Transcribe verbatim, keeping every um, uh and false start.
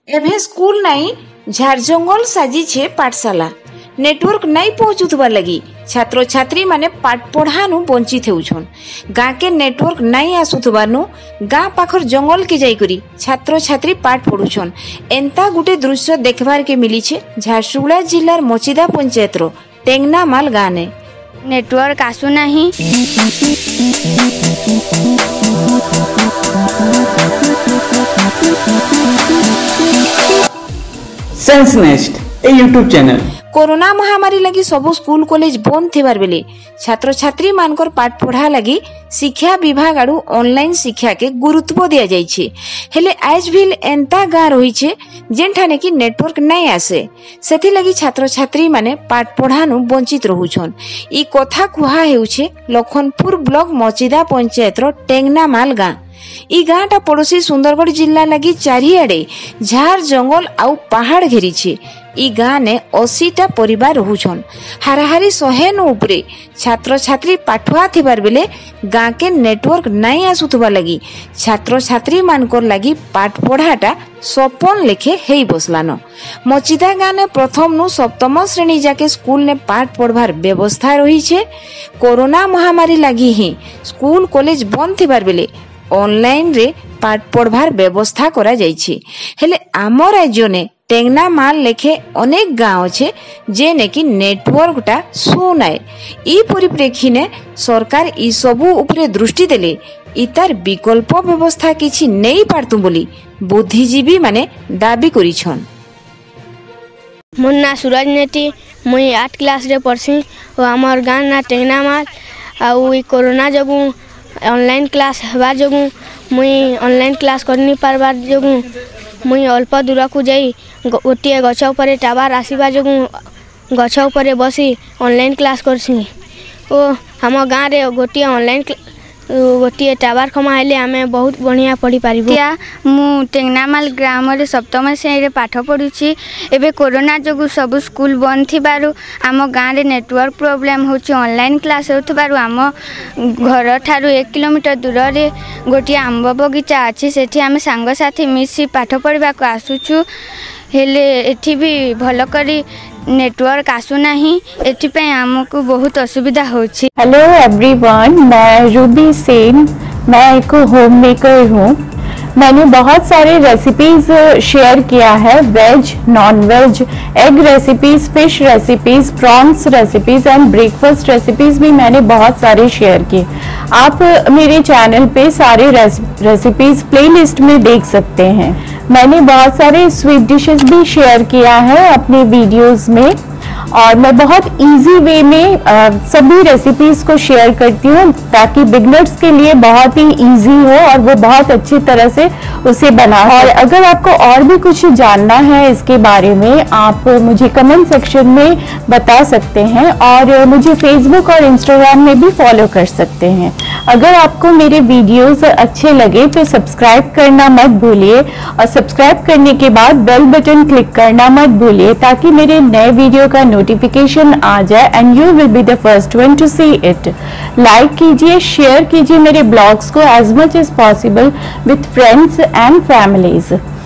एभे school नहीं झारजंगल साजी छे पाठशाला नेटवर्क नहीं पहुंचुवा लगी छात्र छात्री माने पाठ पढ़ानु वंचित होउछन। गाँ के नेटवर्क नहीं आसुथबारनु गाँ पाखर जंगल के जाइकरी छात्र छात्री पाठ पढ़ुछन। एंता गुटे दृश्य देखबार के मिली छे झारसुगुड़ा जिल्लार मोचिदा पंचायत रो टेंगनामाल गाँ ने। नेटवर्क आसु नहीं sense nest a YouTube channel. Corona महामारी लगी सबु स्कूल कॉलेज बंद थिबार बेले छात्र छात्री मानकर पाठ पढ़ा लगी शिक्षा विभाग आडू ऑनलाइन शिक्षा के गुरुत्व दिया जाय छे। हेले आज भी एंता गाँ रही छे जेनठाने की नेटवर्क नहीं आसे सेथि लगी छात्र छात्री माने पाठ पढ़ानु वंचित रहुछन। ई कथा कुहा हेउछे लखनपुर ब्लॉक मोचिदा पंचायत रो टेंगनामाल गाँ। ई गाँटा पड़ोसी सुंदरगढ़ जिला लगी चारिआडे झार जंगल आउ पहाड़ घेरी छे। ई गाँ ने अशीटा परिवार रहुछन। हाराहारी शहे नु उपरे छात्र छात्री पाठुआ थिबार बेले गाँ के नेटवर्क नहीं आसुथबा लगी छात्र छात्री मानकर लगी पाठ पढ़ाटा सपन लेखे हेई बसलान। मोचिदा गाँ ने प्रथम नु सप्तम श्रेणी जाके स्कूल ने पाठ पढ़वार व्यवस्था रही छे। कोरोना महामारी लगी ही स्कूल कॉलेज बंद थिबार बेले ऑनलाइन रे पाठ पढ़वार व्यवस्था करा जाय छे। हेले आम राज्य ने टेंगनामाल लेखे अनेक गाँव छे जेने की नेटवर्क टा सुनाए। ई परिप्रेक्षी ने सरकार ई सबु उपरे दृष्टि देले इतार विकल्प व्यवस्था किछि नहीं पारतु बोली बुद्धिजीवी माने दाबी करिछन। मुन्ना सूरज नेटी मुई आठ क्लास रे पढ़सी और हमर गाँ ना टेंगनामाल आउ ई कोरोना जगु ऑनलाइन क्लास हबार जगु मुई ऑनलाइन क्लास करनी पारबार जगु मुई अल्प दूर को जाई गोटे गछ उपरे टावर आसवा जगु गछ उपरे बसी ऑनलाइन क्लास करसी। ओ हम गाँ रे गोटे ऑनलाइन गोटे टावर खमा हेले आमे बहुत बढ़िया पढ़ी पारिबु। मु टेंगनामाल ग्राम रे सप्तम श्रेणी रे पाठ पढ़ुछि। एबे कोरोना जगु सब स्कूल बंद थिबारु आम गाँ रे नेटवर्क प्रॉब्लम होछि। ऑनलाइन क्लास होथबारु आम घर ठारू एक किलोमीटर दूर रे गोटे आंब बगीचा अछि सेठी आमे संग साथी मिसी पाठ पढ़िबा को आसुछु। हेले एठी भी भल करी नेटवर्क आसु नहीं एठी पे हमको बहुत असुविधा होछि। हेलो एवरीवन, मैं रूबी सेन, मैं एक होम मेकर हूँ। मैंने बहुत सारे रेसिपीज शेयर किया है, veg, non veg, egg recipes, fish recipes, prawns recipes and breakfast recipes भी मैंने बहुत सारे शेयर किए। आप मेरे चैनल पे सारे रेसिपीज प्लेलिस्ट में देख सकते हैं। मैंने बहुत सारे स्वीट डिशेस भी शेयर किया है अपने वीडियोस में और मैं बहुत इजी वे में आ, सभी रेसिपीज को शेयर करती हूँ ताकि बिगनर्स के लिए बहुत ही इजी हो और वो बहुत अच्छी तरह से उसे बना। और अगर आपको और भी कुछ जानना है इसके बारे में आप मुझे कमेंट सेक्शन में बता सकते हैं और मुझे फेसबुक और इंस्टाग्राम में भी फॉलो कर सकते हैं। अगर आपको मेरे वीडियोस अच्छे लगे तो सब्सक्राइब करना मत भूलिए और सब्सक्राइब करने के बाद बेल बटन क्लिक करना मत भूलिए ताकि मेरे नए वीडियो का नोटिफिकेशन आ जाए and you will be the first one to see it. Like कीजिए, शेयर कीजिए मेरे ब्लॉग्स को as much as possible with friends and families.